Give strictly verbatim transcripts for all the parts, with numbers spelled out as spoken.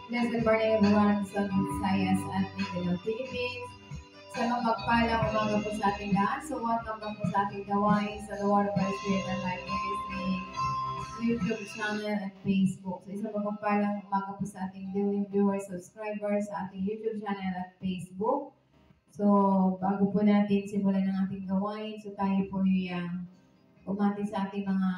Blessed morning everyone sa Visayas at Mindanao, Philippines. Sa mga magpalang umaga po sa ating lahat. So welcome back po sa ating gawain sa The Word by Spirit and Life Ministry, YouTube channel at Facebook. So isang magpalang umaga po sa ating viewing viewers, subscribers sa ating YouTube channel at Facebook. So bago po natin simulan ng ating gawain, so tayo po yung uh, umati sa ating mga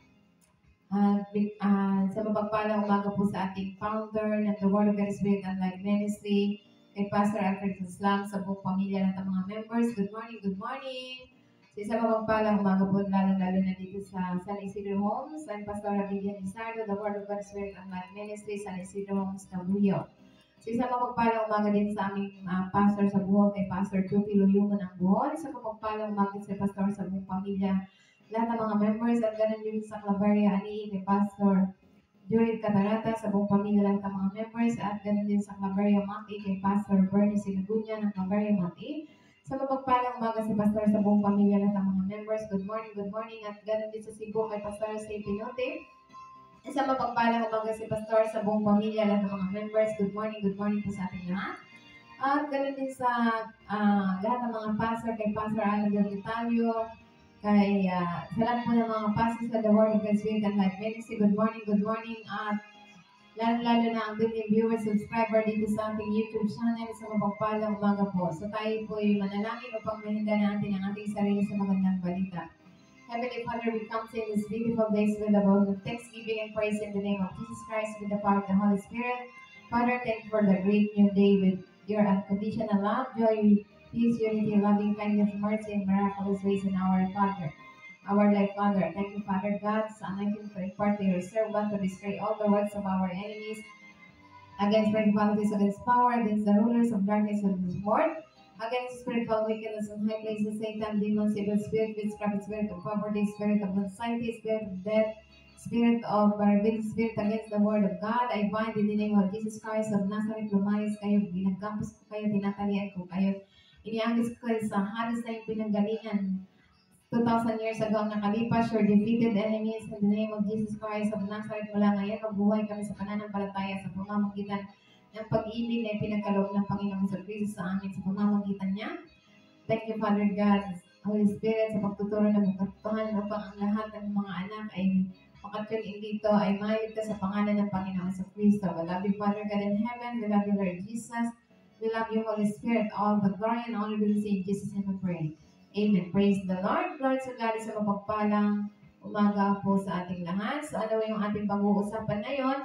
Uh, uh, sa mapagpalang umaga po sa ating founder ng The Word of God Spirit and Life Ministry, kay Pastor Alfred Islam, sa buong pamilya ng mga members. Good morning, good morning! So sa mapagpalang umaga po, lalo-lalo na dito sa San Isidro Homes, I'm Pastor Abilia Lizardo, The Word of God Spirit and Life Ministry, San Isidro Homes, Tabuyo. So sa mapagpalang umaga din sa aming uh, pastor sa buhol, kay Pastor Chupi Luyumo ng buhol. Sa mapagpalang umaga sa pastor sa buong pamilya, lahat ng mga members at ganun din sa Claveria Ani, kay Pastor Jurid Catarata, sa buong pamilya lahat ng mga members at ganun din sa Claveria Mati, kay Pastor Bernie Sinagunya ng Claveria Mati. Sa mapagpalang umaga si Pastor sa buong pamilya lahat ng mga members, good morning, good morning at ganun din sa Cebu kay Pastor Steve Pinote. Sa mapagpalang umaga si Pastor sa buong pamilya lahat ng mga members, good morning, good morning po sa ating lahat. At ganun din sa uh, lahat ng mga pastor, kay Pastor Alan Del Vitalio, kay uh, sa lahat po ng mga pastors sa The Word of God Spirit and Life Ministry, good morning, good morning, at lalo-lalo na ang daily viewers, subscriber dito sa ating YouTube channel sa mapagpalang umaga po. So tayo po ay manalangin upang mahinda natin ang ating sarili sa magandang balita. Heavenly Father, we come to in this beautiful day with the bowl of thanksgiving and praise in the name of Jesus Christ with the power of the Holy Spirit. Father, thank you for the great new day with your unconditional love, joy, peace, unity, loving kindness, mercy, and miraculous ways in our Father, our life, Father. Thank you, Father God, sa anointing to impart to your servant to destroy all the works of our enemies, against principalities, against power, against the rulers of darkness of this world, against spiritual wickedness in high places, Satan, demons, evil spirit, witchcraft, spirit of poverty, spirit of anxiety, spirit of death, spirit of rebellion, spirit against the word of God. I bind in the name of Jesus Christ of Nazareth, lumayas kayo, ginagampos ko kayo, tinatalian ko kayo. Iniagis ko kayo sa halos na yung pinanggalingan two thousand years ago ang nakalipas, your defeated enemies in the name of Jesus Christ of Nazareth. Mula ngayon, magbuhay kami sa pananampalataya sa pamamagitan ng pag-ibig na pinagkaloob ng Panginoong sa Kristo sa amin sa pamamagitan niya. Thank you, Father God, Holy Spirit, sa pagtuturo ng katotohanan upang ang lahat ng mga anak ay makatune dito ay maligtas sa pangalan ng Panginoong sa Kristo. We love you, Father God in heaven. We love you, Lord Jesus. We love you, Holy Spirit. All the glory and honor be to in Jesus' name we pray. Amen. Praise the Lord. Lord, sa God, sa mapagpalang umaga po sa ating lahat. So ano yung ating pag-uusapan ngayon?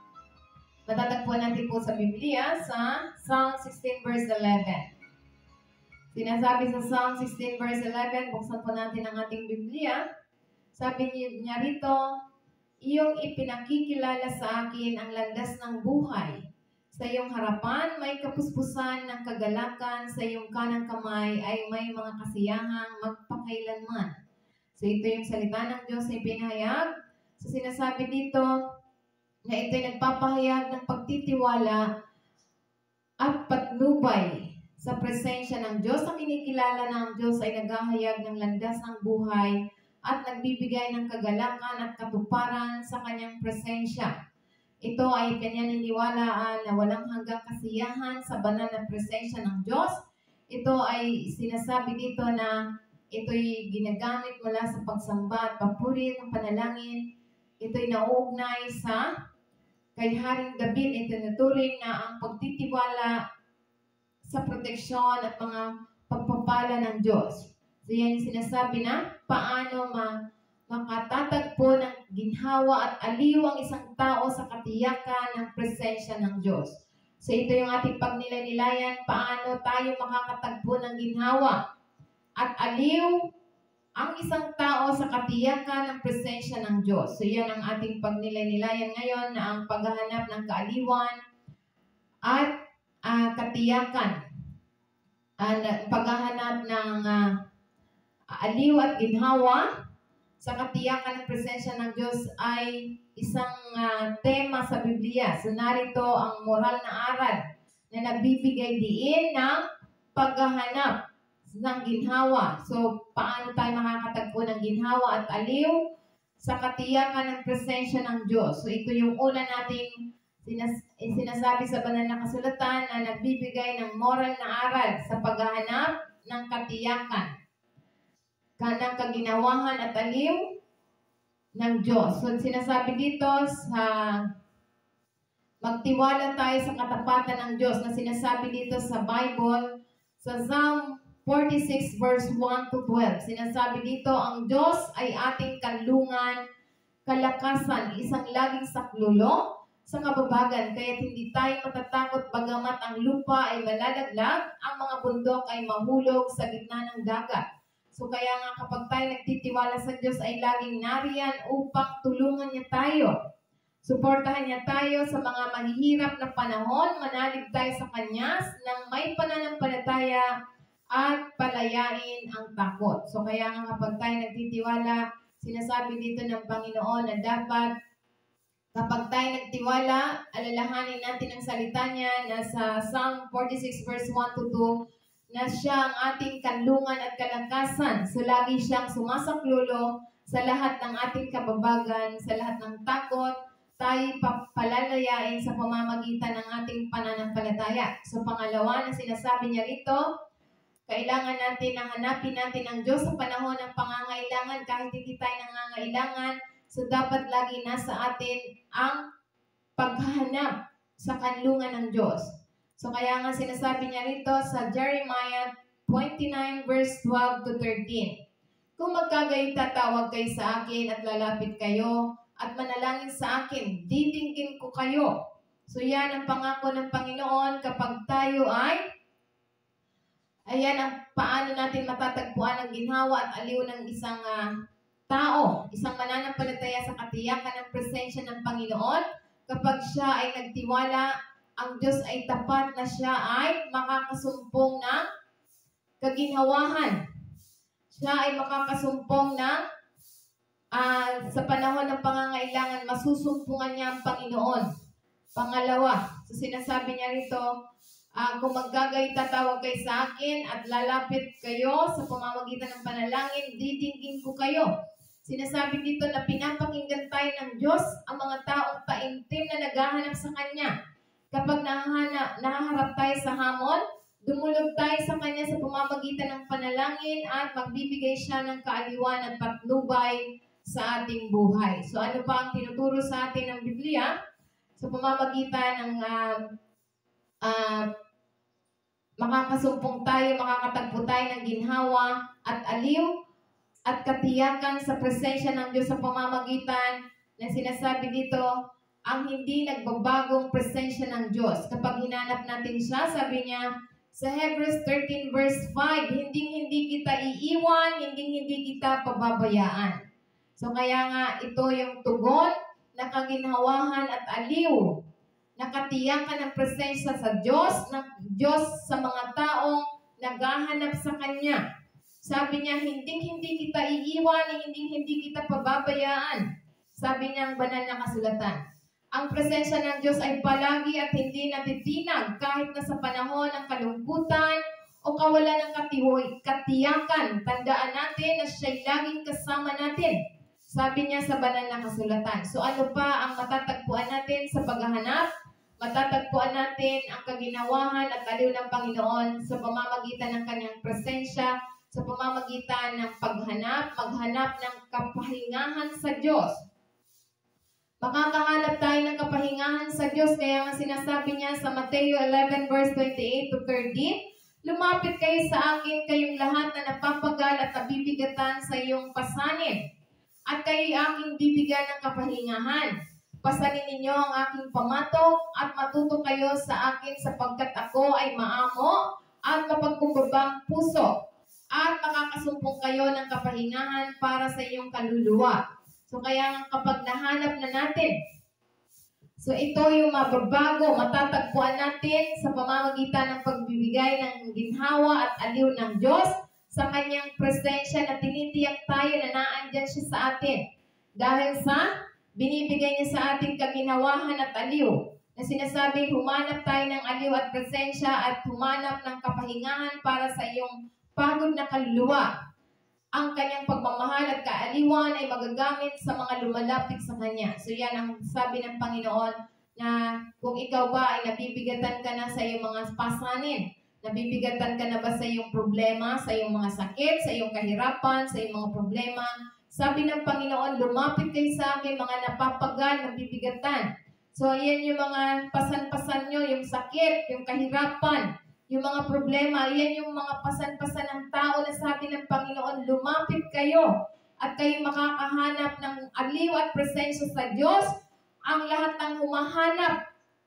Matatagpuan natin po sa Biblia sa Psalm sixteen verse eleven. Sinasabi sa Psalm sixteen verse eleven, buksan po natin ang ating Biblia. Sabi niya rito, iyong ipinakikilala sa akin ang landas ng buhay. Sa iyong harapan may kapuspusan ng kagalakan, sa iyong kanang kamay ay may mga kasiyahang magpakailanman. So ito yung salita ng Diyos ay pinahayag. So sinasabi dito na ito'y nagpapahayag ng pagtitiwala at patnubay sa presensya ng Diyos. Ang kinikilala ng Diyos ay naghahayag ng landas ng buhay at nagbibigay ng kagalakan at katuparan sa kanyang presensya. Ito ay pinaniniwalaan na walang hanggang kasiyahan sa banal na presensya ng Diyos. Ito ay sinasabi dito na ito'y ginagamit mula sa pagsamba at papuri ng panalangin. Ito'y nauugnay sa kay Haring David. Ito naturing na ang pagtitiwala sa proteksyon at mga pagpapala ng Diyos. So yan yung sinasabi na paano ma makatatagpo ng ginhawa at aliw ang isang tao sa katiyakan ng presensya ng Diyos. So ito yung ating pagnilay-nilayan, paano tayo makakatagpo ng ginhawa at aliw ang isang tao sa katiyakan ng presensya ng Diyos. So yan ang ating pagnilay-nilayan ngayon na ang paghahanap ng kaaliwan at uh, katiyakan. Ang paghahanap ng uh, aliw at ginhawa sa katiyakan ng presensya ng Diyos ay isang uh, tema sa Biblia. So narito ang moral na aral na nagbibigay diin ng paghahanap ng ginhawa. So paano tayo makakatagpo ng ginhawa at aliw sa katiyakan ng presensya ng Diyos. So ito yung una nating Sinas eh, sinasabi sa banal na kasulatan na nagbibigay ng moral na aral sa paghahanap ng katiyakan, kanang kaginawahan at aliw ng Diyos. So, sinasabi dito sa magtiwala tayo sa katapatan ng Diyos na sinasabi dito sa Bible, sa Psalm forty-six verse one to twelve. Sinasabi dito, ang Diyos ay ating kanlungan, kalakasan, isang laging saklulo sa kababagan, kaya hindi tayo matatakot bagamat ang lupa ay malalaglag, ang mga bundok ay mahulog sa gitna ng dagat. So kaya nga kapag tayo nagtitiwala sa Diyos ay laging nariyan upang tulungan niya tayo. Suportahan niya tayo sa mga mahihirap na panahon, manalig tayo sa Kanya nang may pananampalataya at palayain ang takot. So kaya nga kapag tayo nagtitiwala, sinasabi dito ng Panginoon na dapat kapag tayo nagtiwala, alalahanin natin ang salita niya na sa Psalm forty-six verse one to two, na siya ang ating kanlungan at kalakasan. So lagi siyang sumasaklulo sa lahat ng ating kababagan, sa lahat ng takot, tayo palalayain sa pamamagitan ng ating pananampalataya. So pangalawa na sinasabi niya rito, kailangan natin na hanapin natin ang Diyos sa panahon ng pangangailangan kahit hindi tayo nangangailangan. So, dapat lagi nasa atin ang paghahanap sa kanlungan ng Diyos. So, kaya nga sinasabi niya rito sa Jeremiah twenty-nine verse twelve to thirteen. Kung magkagayon tatawag kayo sa akin at lalapit kayo at manalangin sa akin, didinggin ko kayo. So, yan ang pangako ng Panginoon kapag tayo ay ayan ang paano natin matatagpuan ang ginhawa at aliw ng isang uh, tao, isang mananampalataya sa katiyakan ng presensya ng Panginoon. Kapag siya ay nagtiwala, ang Diyos ay tapat na siya ay makakasumpong ng kaginhawahan. Siya ay makakasumpong ng uh, sa panahon ng pangangailangan, masusumpungan niya ang Panginoon. Pangalawa, so sinasabi niya rito, uh, kung maggagay tatawag kayo sa akin at lalapit kayo sa pamamagitan ng panalangin, didinggin ko kayo. Sinasabi dito na pinapakinggan tayo ng Diyos ang mga taong taimtim na naghahanap sa Kanya. Kapag nahahanap, nahaharap tayo sa hamon, dumulog tayo sa Kanya sa pamamagitan ng panalangin at magbibigay siya ng kaaliwan at patnubay sa ating buhay. So ano pa ang tinuturo sa atin ng Biblia? Sa pamamagitan ng uh, uh, makakasumpong tayo, makakatagpo tayo ng ginhawa at aliw at katiyakan sa presensya ng Diyos sa pamamagitan na sinasabi dito, ang hindi nagbabagong presensya ng Diyos. Kapag hinanap natin siya, sabi niya sa Hebrews thirteen verse five, hindi-hindi kita iiwan, hindi-hindi kita pababayaan. So kaya nga ito yung tugon na kaginhawahan at aliw, na katiyakan ng presensya sa Diyos, ng Diyos sa mga taong naghahanap sa Kanya. Sabi niya, hindi-hindi kita iiwan, hindi-hindi kita pababayaan. Sabi niya ang banal na kasulatan. Ang presensya ng Diyos ay palagi at hindi natitinag kahit na sa panahon ng kalungkutan o kawalan ng katiyakan. Tandaan natin na siya'y laging kasama natin. Sabi niya sa banal na kasulatan. So ano pa ang matatagpuan natin sa paghahanap? Matatagpuan natin ang kaginawahan at aliw ng Panginoon sa pamamagitan ng Kanyang presensya, sa pamamagitan ng paghanap, maghanap ng kapahingahan sa Diyos. Makakahanap tayo ng kapahingahan sa Diyos, kaya nga sinasabi niya sa Mateo eleven verse twenty-eight to thirty, lumapit kayo sa akin, kayong lahat na napapagal at nabibigatan sa iyong pasanin, at kayo'y aking bibigyan ng kapahingahan. Pasanin ninyo ang aking pamatok at matuto kayo sa akin sapagkat ako ay maamo at mapagkumbabang puso, at makakasumpong kayo ng kapahingahan para sa iyong kaluluwa. So kaya kapag nahanap na natin, so ito yung mababago, matatagpuan natin sa pamamagitan ng pagbibigay ng ginhawa at aliw ng Diyos sa Kanyang presensya na tinitiyak tayo na naandyan siya sa atin. Dahil sa binibigay niya sa ating kaginawahan at aliw, na sinasabing humanap tayo ng aliw at presensya at humanap ng kapahingahan para sa iyong pagod na kaluluwa. Ang Kanyang pagmamahal at kaaliwan ay magagamit sa mga lumalapit sa Kanya. So yan ang sabi ng Panginoon na kung ikaw ba ay nabibigatan ka na sa iyong mga pasanin, nabibigatan ka na ba sa iyong problema, sa iyong mga sakit, sa iyong kahirapan, sa iyong mga problema. Sabi ng Panginoon, lumapit kayo sa akin mga napapagal, nabibigatan. So, yan yung mga pasan-pasan nyo, yung sakit, yung kahirapan, yung mga problema, yan yung mga pasan-pasan ng tao na sabi ng Panginoon, lumapit kayo at kayo makakahanap ng aliw at presensya sa Diyos. Ang lahat ng humahanap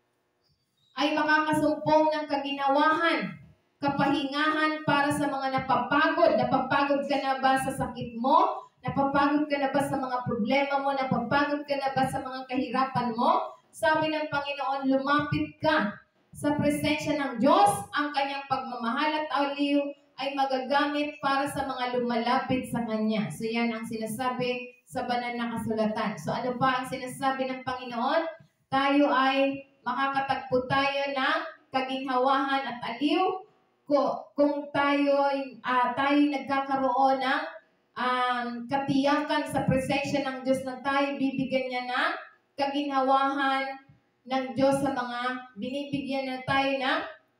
ay makakasumpong ng kaginawahan, kapahingahan para sa mga napapagod. Napapagod ka na ba sa sakit mo? Napapagod ka na ba sa mga problema mo? Napapagod ka na ba sa mga kahirapan mo? Sabi ng Panginoon, lumapit ka sa presensya ng Diyos. Ang kanyang pagmamahal at aliw ay magagamit para sa mga lumalapit sa Kanya. So yan ang sinasabi sa banal na kasulatan. So ano pa ang sinasabi ng Panginoon? Tayo ay makakatagpo tayo ng kaginhawahan at aliw kung tayo uh, tayo nagkakaroon ng um, katiyakan sa presensya ng Diyos na tayo bibigyan niya ng kaginhawahan ng Diyos sa mga binibigyan na tayo ng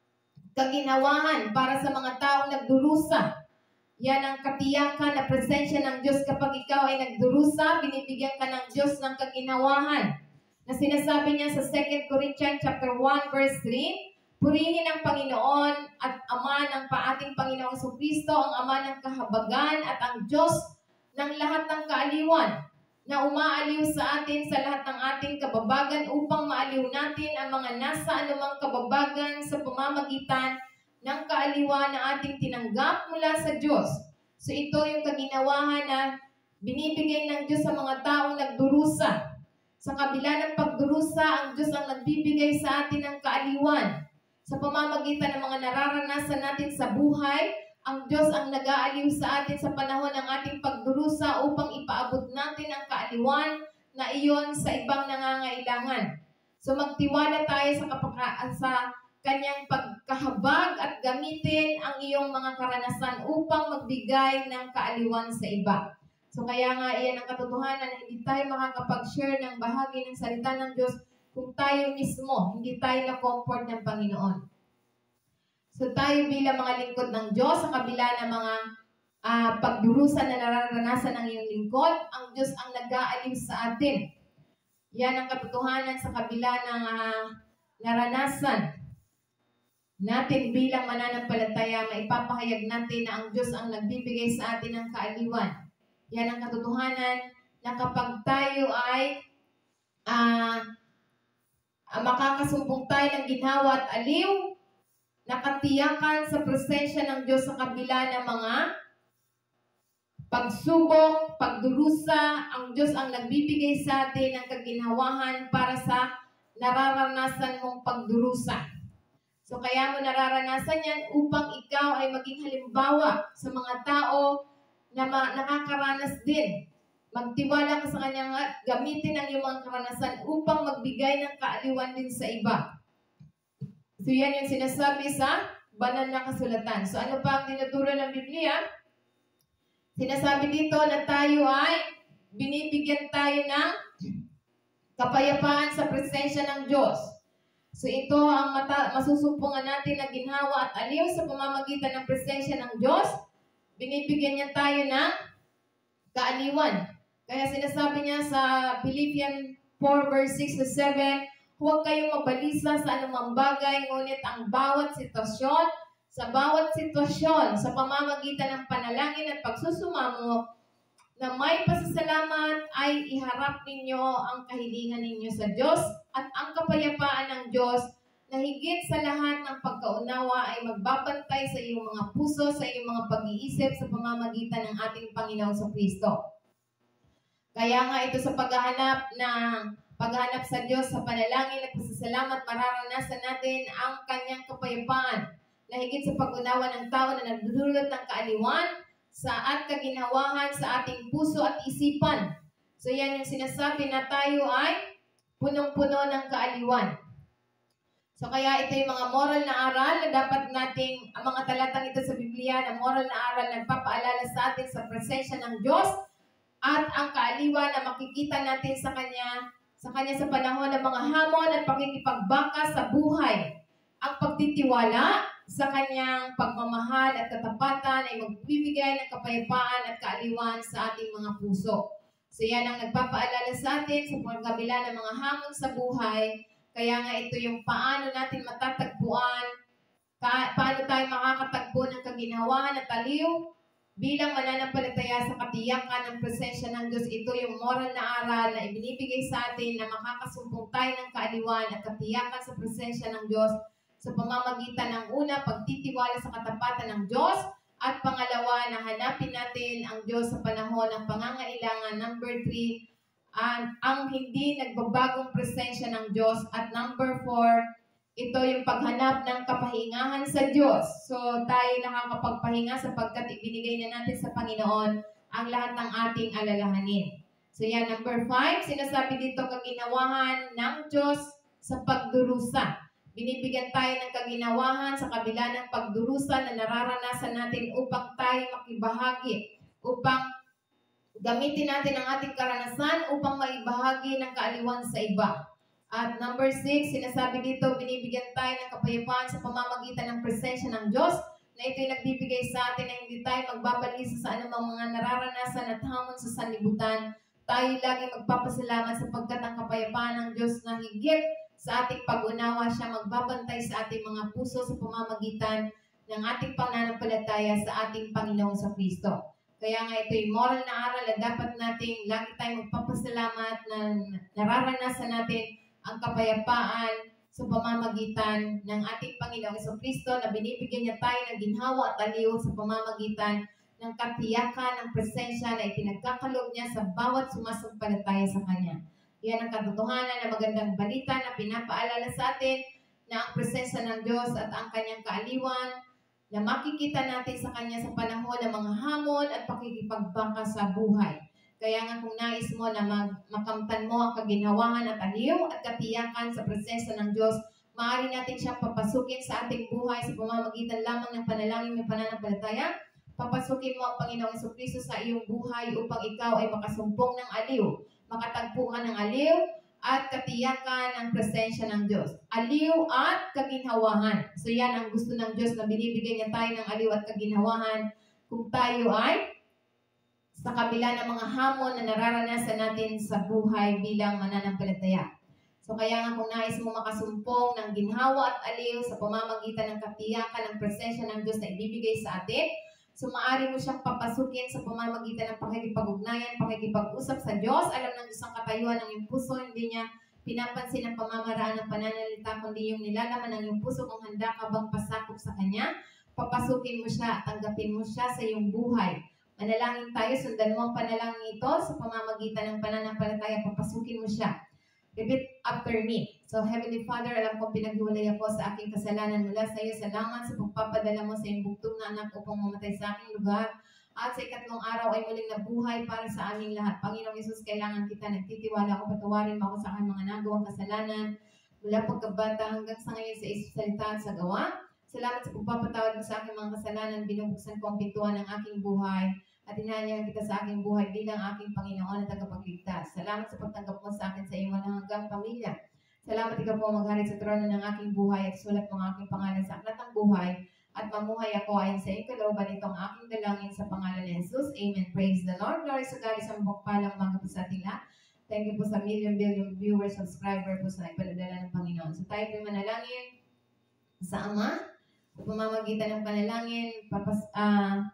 kaginhawahan para sa mga taong nagdurusa. Yan ang katiyakan na presensya ng Diyos kapag ikaw ay nagdurusa, binibigyan ka ng Diyos ng kaginhawahan. Na sinasabi niya sa Second Corinthians chapter one verse three, purihin ang Panginoon at Ama ng paating Panginoong Jesucristo, ang Ama ng kahabagan at ang Diyos ng lahat ng kaaliwan, na umaaliw sa atin sa lahat ng ating kababagan upang maaliw natin ang mga nasa anumang kababagan sa pamamagitan ng kaaliwan na ating tinanggap mula sa Diyos. So ito yung kaginawahan na binibigay ng Diyos sa mga taong nagdurusa. Sa kabila ng pagdurusa, ang Diyos ang nagbibigay sa atin ng kaaliwan. Sa pamamagitan ng mga nararanasan natin sa buhay, ang Diyos ang nag-aaliw sa atin sa panahon ng ating pagdurusa upang ipaabot natin ang kaaliwan na iyon sa ibang nangangailangan. So magtiwala tayo sa, kapaka- sa kanyang pagkahabag at gamitin ang iyong mga karanasan upang magbigay ng kaaliwan sa iba. So kaya nga iyan ang katotohanan na hindi tayo makakapag-share ng bahagi ng salita ng Diyos kung tayo mismo, hindi tayo na-comfort ng Panginoon. So tayo bilang mga lingkod ng Diyos, sa kabila ng mga uh, pagdurusa na nararanasan ng iyong lingkod, ang Diyos ang nag-aaliw sa atin. Yan ang katotohanan sa kabila ng uh, naranasan natin bilang mananampalataya, maipapahayag natin na ang Diyos ang nagbibigay sa atin ng kaaliwan. Yan ang katotohanan na kapag tayo ay uh, uh, makakasumpong tayo ng ginhawa at aliw, nakatiyakan sa presensya ng Diyos sa kabila ng mga pagsubok, pagdurusa, ang Diyos ang nagbibigay sa atin ng kaginhawahan para sa nararanasan mong pagdurusa. So kaya mo nararanasan yan upang ikaw ay maging halimbawa sa mga tao na nakakaranas din. Magtiwala ka sa Kanya at gamitin ang iyong mga karanasan upang magbigay ng kaaliwan din sa iba. So yan yung sinasabi sa banal na kasulatan. So ano pa ang tinuturo ng Biblia? Sinasabi dito na tayo ay binibigyan tayo ng kapayapaan sa presensya ng Diyos. So ito ang mata, masusumpungan natin na ginhawa at aliw sa pamamagitan ng presensya ng Diyos. Binibigyan niya tayo ng kaaliwan. Kaya sinasabi niya sa Philippians four verse six to seven, huwag kayong mabalisa sa anumang bagay, ngunit ang bawat sitwasyon, sa bawat sitwasyon, sa pamamagitan ng panalangin at pagsusumamo, na may pasasalamat ay iharap ninyo ang kahilingan ninyo sa Diyos at ang kapayapaan ng Diyos na higit sa lahat ng pagkaunawa ay magbabantay sa iyong mga puso, sa iyong mga pag-iisip sa pamamagitan ng ating Panginoong Jesucristo. Kaya nga ito sa paghahanap ng paghanap sa Diyos sa panalangin at pasasalamat, mararanasan natin ang kanyang kapayapaan na higit sa pag-unawa ng tao na nagdudulot ng kaaliwan sa at kaginhawahan sa ating puso at isipan. So yan yung sinasabi na tayo ay punong-puno ng kaaliwan. So kaya ito yung mga moral na aral na dapat nating, ang mga talatang ito sa Biblia na moral na aral na nagpapaalala sa atin sa presensya ng Diyos at ang kaaliwan na makikita natin sa Kanya sa Kanya sa panahon ng mga hamon at pakikipagbaka sa buhay. Ang pagtitiwala sa Kanyang pagmamahal at katapatan ay magbibigay ng kapayapaan at kaaliwan sa ating mga puso. So yan ang nagpapaalala sa atin sa pagkabila ng mga hamon sa buhay. Kaya nga ito yung paano natin matatagpuan, pa paano tayo makakatagpo ng kaginhawaan at aliw bilang mananampalataya sa katiyakan ng presensya ng Diyos. Ito yung moral na aral na ibinibigay sa atin na makakasumpong tayo ng kaaliwan at katiyakan sa presensya ng Diyos sa pamamagitan ng una, pagtitiwala sa katapatan ng Diyos, at pangalawa, na hanapin natin ang Diyos sa panahon ng pangangailangan. Number three, ang, ang hindi nagbabagong presensya ng Diyos. At number four, ito yung paghanap ng kapahingahan sa Diyos. So, tayo nakakapagpahinga sapagkat ibinigay na natin sa Panginoon ang lahat ng ating alalahanin. So, yan, number five, sinasabi dito kaginawahan ng Diyos sa pagdurusa. Binibigyan tayo ng kaginawahan sa kabila ng pagdurusa na nararanasan natin upang tayo makibahagi, upang gamitin natin ang ating karanasan upang maibahagi ng kaaliwan sa iba. At number six, sinasabi dito, binibigyan tayo ng kapayapaan sa pamamagitan ng presensya ng Diyos, na ito'y nagbibigay sa atin na hindi tayo magbabalisa sa anumang mga nararanasan at hamon sa sanlibutan. Tayo lagi magpapasalamat sapagkat ang kapayapaan ng Diyos na higit sa ating pag-unawa, siya magbabantay sa ating mga puso sa pamamagitan ng ating pananampalataya sa ating Panginoong sa Kristo. Kaya nga ito'y moral na aral na dapat nating lagi tayong magpapasalamat na nararanasan natin ang kapayapaan sa pamamagitan ng ating Panginoong Jesucristo na binibigyan niya tayo ng ginhawa at aliw sa pamamagitan ng katiyakan ng presensya na ipinagkakaloob niya sa bawat sumasampalataya sa Kanya. Yan ang katotohanan na magandang balita na pinapaalala sa atin na ang presensya ng Diyos at ang Kanyang kaaliwan na makikita natin sa Kanya sa panahon ng mga hamon at pakikipagbaka sa buhay. Kaya nga kung nais mo na mag makamtan mo ang kaginhawahan at aliw at katiyakan sa presensya ng Diyos, maaari natin siyang papasukin sa ating buhay sa pamamagitan lamang ng panalangin ng pananampalataya. Papasukin mo ang Panginoong Jesucristo sa iyong buhay upang ikaw ay makasumpong ng aliw, makatagpo ka ng aliw at katiyakan ng presensya ng Diyos. Aliw at kaginhawahan. So yan ang gusto ng Diyos na binibigay niya tayo ng aliw at kaginhawahan kung tayo ay sa kabila ng mga hamon na nararanasan natin sa buhay bilang mananampalataya. So kaya nga kung nais mo makasumpong ng ginhawa at aliw sa pamamagitan ng katiyakan ng presensya ng Diyos na ibibigay sa atin, so maaari mo siyang papasukin sa pamamagitan ng pakikipag-ugnayan, pakikipag-usap sa Diyos. Alam ng Diyos ang katayuan ng iyong puso, hindi niya pinapansin ang pamamaraan ng pananalita, kundi yung nilalaman ng iyong puso kung handa ka bang pasakop sa Kanya. Papasukin mo siya at tanggapin mo siya sa iyong buhay. Manalangin tayo, sundan mo ang panalangin ito sa pamamagitan ng pananampalataya, papasukin mo siya. Repeat after me. So, Heavenly Father, alam kong pinaghiwalay ako sa aking kasalanan mula sa iyo. Salamat sa pagpapadala mo sa iyong bugtong na anak upang mamatay sa aking lugar. At sa ikatlong araw ay muling nabuhay para sa aming lahat. Panginoong Yesus, kailangan kita. Nagtitiwala ako, patawarin mo ako sa aking mga nagawang kasalanan mula pagkabata hanggang sa ngayon sa isip, salita at sa gawa. Salamat sa pagpapatawad mo sa aking mga kasalanan. Binubuksan ko ang pintuan ng aking buhay at hinahayaan kita sa aking buhay bilang aking Panginoon at tagapagligtas. Salamat sa pagtanggap mo sa akin sa iyong hanggang pamilya. Salamat ikaw po maghari sa trono ng aking buhay at sulat mo ang aking pangalan sa aklat ng buhay at mamuhay ako ayon sa iyong kalooban. Ito ang aking dalangin sa pangalan ni Jesus. Amen. Praise the Lord. Glory sa God. Isang bukpalang mga po sa ating lahat. Thank you po sa million billion viewers, subscriber po sa ipaladala ng Panginoon. So tayo po manalangin sa Ama sa pamamagitan ng panalangin. Papas, uh,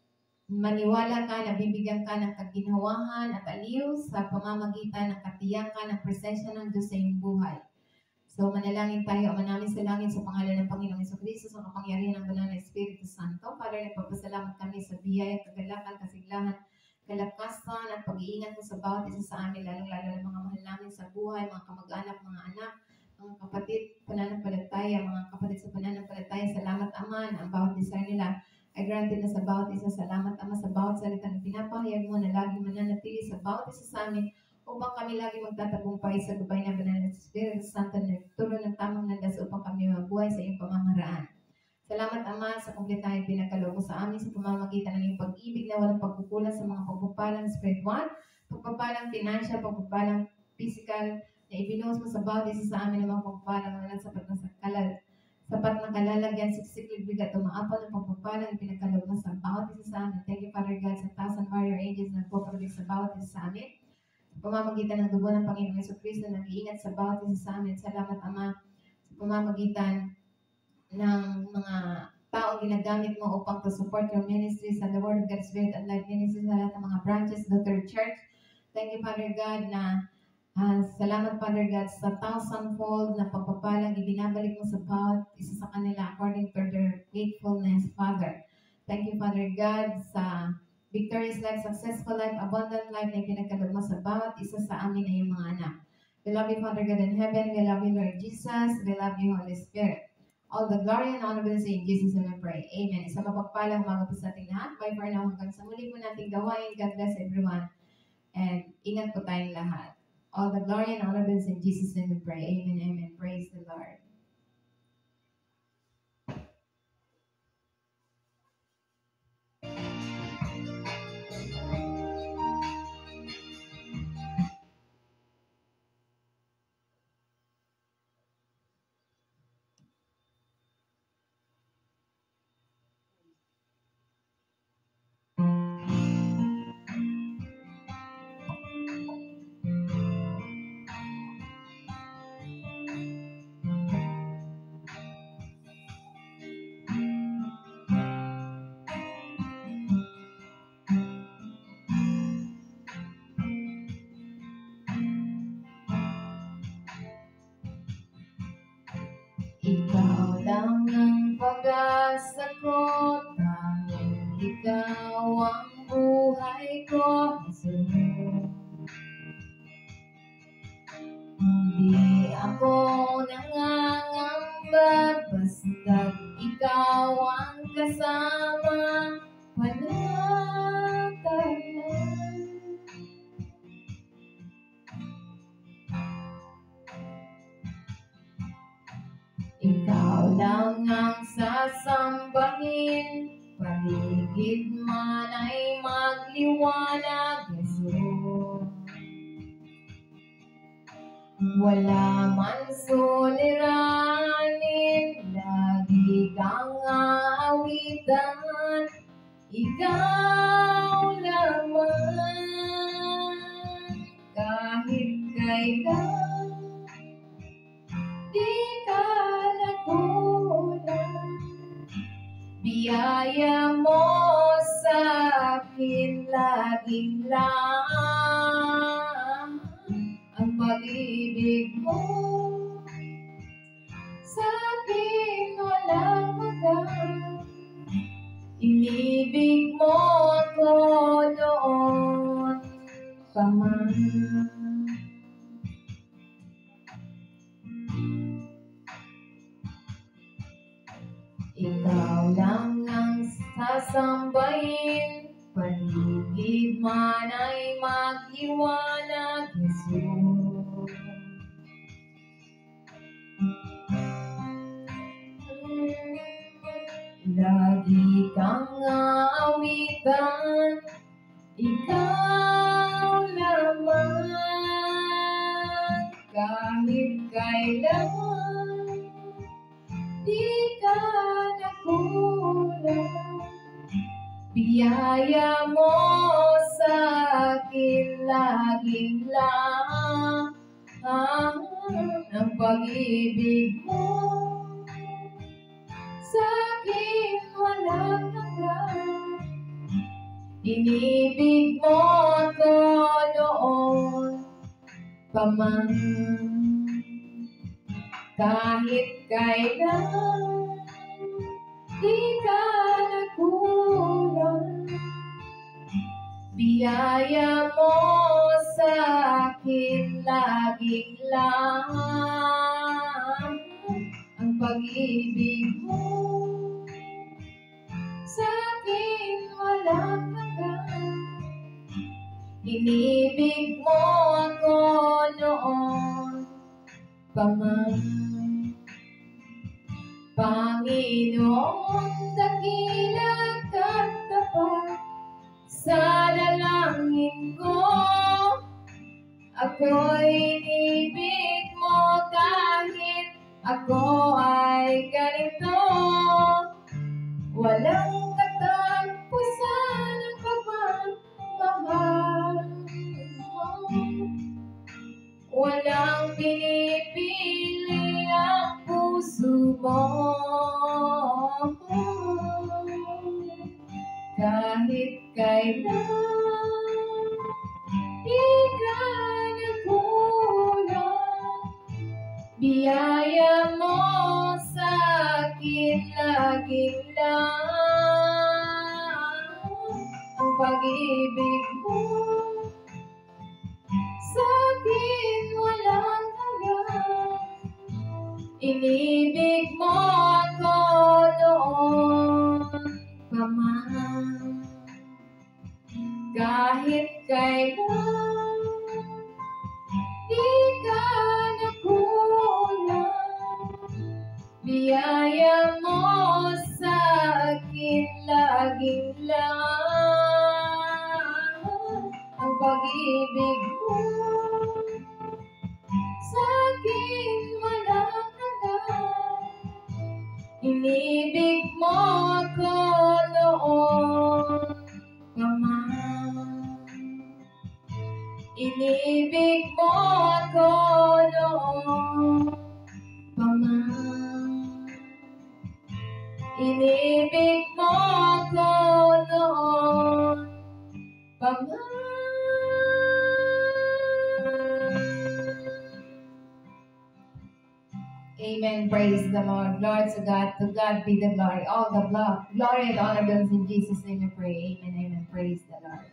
maniwala ka na bibigyan ka ng kaginhawahan at aliw sa pamamagitan ng katiyakan ng presensya ng Diyos sa iyong buhay. So manalangin tayo, Ama namin sa langit, sa pangalan ng Panginoong Jesucristo, sa kapangyarihan ng banal na Espiritu Santo. Father, nagpapasalamat kami sa biyaya, kagalakan, kasiglahan, kalakasan at pag-iingat mo sa bawat isa sa amin, lalong-lalo ng mga mahal namin sa buhay, mga kamag-anak, mga anak, mga kapatid, pananampalataya, mga kapatid sa pananampalataya. Salamat, Ama, na ang bawat desire nila ay granted na sa bawat isa. Salamat, Ama, sa bawat salita na pinapahayag mo na lagi mananatili sa bawat isa sa amin upang kami lagi magtatagumpay sa gabay ng banal na Espiritu Santo na nagturo ng tamang landas upang kami mabuhay sa iyong pamamaraan. Salamat, Ama, sa kumpletahing pinagkaloob mo sa amin sa pamamagitan ng iyong pag-ibig na walang pagkukulang sa mga pagpapalang spiritual, pagpapalang financial, pagpapalang physical na na ibinuhos mo sa bawat isa sa amin ng mga pagpapalang walang sapat na sa kalal. Sapat na kalalagyan, siksik, bigat, umaapal ng pagpapalang pinagkaloob mo sa bawat isa sa amin. Thank you, Father God, sa thousand warrior angels na nagpuprotek sa bawat isa sa amin. Sa pamamagitan ng dugo ng Panginoong Jesucristo na nag-iingat sa bawat isa sa amin. Salamat, Ama, sa pamamagitan ng mga taong ginagamit mo upang to support your ministry sa The Word of God Spirit and Life Ministry sa lahat ng mga branches, Doctor Church. Thank you, Father God, na uh, salamat, Father God, sa thousandfold na pagpapalang ibinabalik mo sa bawat isa sa kanila according to their faithfulness, Father. Thank you, Father God, sa victorious life, successful life, abundant life na ipinagkaloob mo sa bawat isa sa amin ay yung mga anak. We love you, Father God in heaven. We love you, Lord Jesus. We love you, Holy Spirit. All the glory and honor belongs to you. In Jesus' name we pray. Amen. Isa mapagpalang umaga po sa ating lahat. Bye for now. Hanggang sa muli po nating gawain. God bless everyone. And ingat po tayong lahat. All the glory and honor belongs in Jesus' name we pray. Amen. Amen. Praise the Lord. Ikaw lang ang pag-asa ko, tanging ikaw ang buhay ko, Jesus. Hindi ako nangangamba, basta't ikaw ang kasama, panatalan. Ikaw lang ang sasambahin, paligid man ay magliwanag, Jesus. Wala man suliranin, lagi kang aawitan, ikaw lamang, kahit kailan. Di ka nagulang, biyaya mo sa akin laging lang. Ang pag-ibig mo sa akin walang hanggan. Inibig mo ako noon pa man. Ikaw lang ang sasambahin, paligid man ay magliwanag, Jesus. Lagi kang aawitan, ikaw lamang, kahit kailan. Di ka nakulang, biyaya mo sa akin laging lang. Ang pag-ibig mo sa akin walang hanggan. Inibig mo ako noon pa man. Kahit kailan, di ka nakulang, biyaya mo sa akin laging lang. Ang pag-ibig mo sa akin walang hanggan. Inibig mo ako noon pa man. Panginoon, dakila at tapat sa dalangin ko, Ako'y inibig mo kahit ako ay ganito. Walang katapusan ang pagmamahal mo. Walang pinipili ang puso mo. Kahit kailan di ka nagkulang, biyaya mo sa akin laging lang. Ang pag-ibig mo sa akin walang hanggan. Inibig mo ako noon pa man. Kahit kailan di ka nagkulang, biyaya mo sa akin laging lang. Ang pag-ibig mo sa akin walang hanggan. Inibig mo ako noon pa man. Inibig mo ako noon pa man. Inibig mo ako noon pa man. Amen. Praise the Lord. Lord to God, to God be the glory. All the blood, glory and honor belongs in Jesus' name we pray. Amen. Amen. Praise the Lord.